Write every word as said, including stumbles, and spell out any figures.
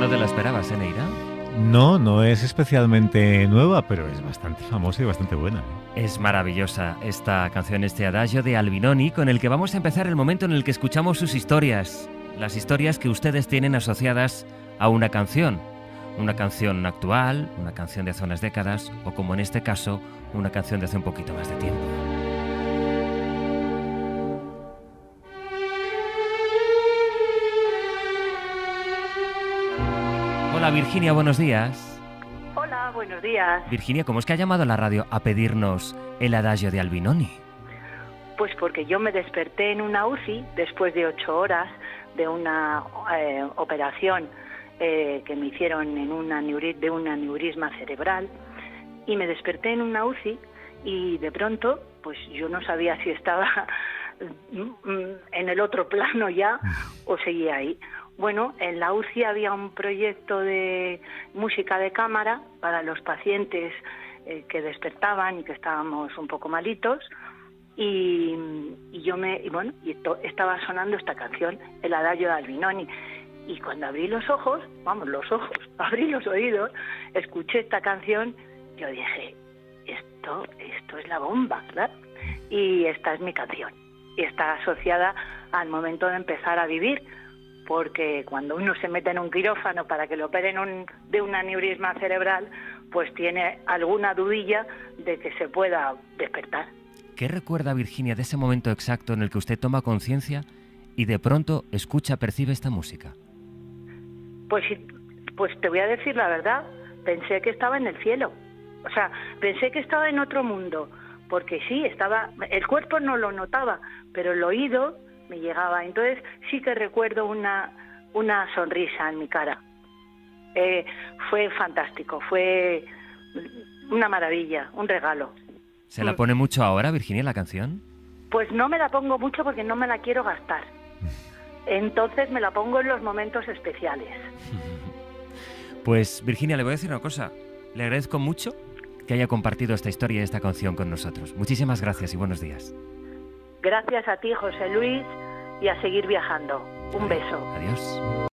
no te la esperabas, ¿eh, Neira? No, no es especialmente nueva, pero es bastante famosa y bastante buena, ¿eh? Es maravillosa esta canción, este adagio de Albinoni, con el que vamos a empezar el momento en el que escuchamos sus historias. Las historias que ustedes tienen asociadas a una canción. Una canción actual, una canción de hace unas décadas, o como en este caso, una canción de hace un poquito más de tiempo. Hola Virginia, buenos días. Hola, buenos días. Virginia, ¿cómo es que ha llamado a la radio a pedirnos el adagio de Albinoni? Pues porque yo me desperté en una U C I después de ocho horas de una eh, operación eh, que me hicieron en un aneurisma, de un aneurisma cerebral, y me desperté en una U C I y de pronto pues yo no sabía si estaba en el otro plano ya o seguía ahí. Bueno, en la U C I había un proyecto de música de cámara para los pacientes eh, que despertaban y que estábamos un poco malitos, y, y yo me y bueno y to, estaba sonando esta canción, el adagio de Albinoni, y cuando abrí los ojos, vamos, los ojos, abrí los oídos, escuché esta canción, yo dije, esto, esto es la bomba, ¿verdad? Y esta es mi canción, y está asociada al momento de empezar a vivir, porque cuando uno se mete en un quirófano para que le operen un, de un aneurisma cerebral, pues tiene alguna dudilla de que se pueda despertar. ¿Qué recuerda Virginia de ese momento exacto en el que usted toma conciencia y de pronto escucha, percibe esta música? Pues, pues te voy a decir la verdad, pensé que estaba en el cielo, o sea, pensé que estaba en otro mundo, porque sí, estaba, el cuerpo no lo notaba, pero el oído me llegaba. Entonces sí que recuerdo una, una sonrisa en mi cara. Eh, fue fantástico, fue una maravilla, un regalo. ¿Se la pone mucho ahora, Virginia, la canción? Pues no me la pongo mucho porque no me la quiero gastar. Entonces me la pongo en los momentos especiales. Pues Virginia, le voy a decir una cosa. Le agradezco mucho que haya compartido esta historia y esta canción con nosotros. Muchísimas gracias y buenos días. Gracias a ti, José Luis, y a seguir viajando. Un beso. Adiós.